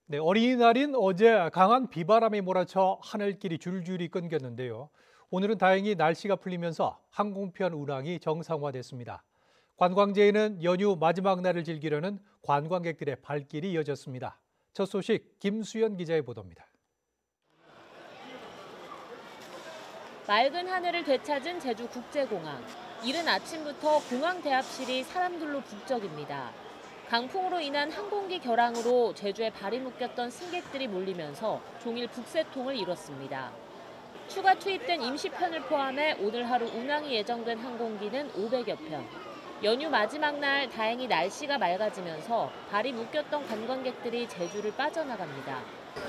네, 어린이날인 어제 강한 비바람이 몰아쳐 하늘길이 줄줄이 끊겼는데요. 오늘은 다행히 날씨가 풀리면서 항공편 운항이 정상화됐습니다. 관광지에는 연휴 마지막 날을 즐기려는 관광객들의 발길이 이어졌습니다. 첫 소식 김수연 기자의 보도입니다. 맑은 하늘을 되찾은 제주국제공항. 이른 아침부터 공항 대합실이 사람들로 북적입니다. 강풍으로 인한 항공기 결항으로 제주에 발이 묶였던 승객들이 몰리면서 종일 북새통을 이뤘습니다. 추가 투입된 임시편을 포함해 오늘 하루 운항이 예정된 항공기는 500여 편. 연휴 마지막 날 다행히 날씨가 맑아지면서 발이 묶였던 관광객들이 제주를 빠져나갑니다.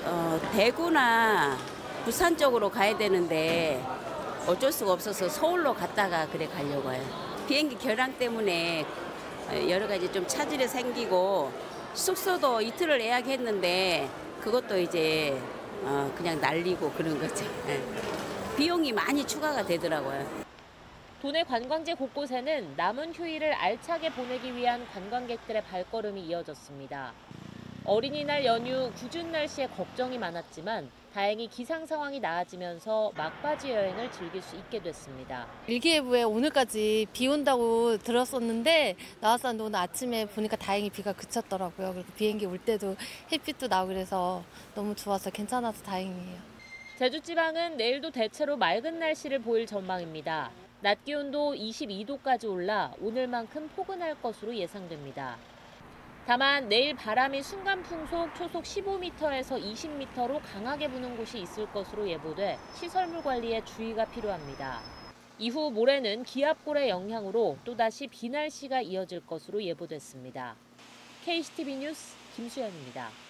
대구나 부산 쪽으로 가야 되는데 어쩔 수가 없어서 서울로 갔다가 그래 가려고 해요. 비행기 결항 때문에 여러 가지 좀 차질이 생기고 숙소도 이틀을 예약했는데 그것도 이제 그냥 날리고 그런 거죠. 비용이 많이 추가가 되더라고요. 도내 관광지 곳곳에는 남은 휴일을 알차게 보내기 위한 관광객들의 발걸음이 이어졌습니다. 어린이날 연휴 궂은 날씨에 걱정이 많았지만 다행히 기상 상황이 나아지면서 막바지 여행을 즐길 수 있게 됐습니다. 일기예보에 오늘까지 비 온다고 들었었는데 나왔었는데 오늘 아침에 보니까 다행히 비가 그쳤더라고요. 그리고 비행기 올 때도 햇빛도 나고 그래서 너무 좋아서 괜찮아서 다행이에요. 제주지방은 내일도 대체로 맑은 날씨를 보일 전망입니다. 낮 기온도 22도까지 올라 오늘만큼 포근할 것으로 예상됩니다. 다만 내일 바람이 순간 풍속 초속 15m에서 20m로 강하게 부는 곳이 있을 것으로 예보돼 시설물 관리에 주의가 필요합니다. 이후 모레는 기압골의 영향으로 또다시 비 날씨가 이어질 것으로 예보됐습니다. KCTV 뉴스 김수연입니다.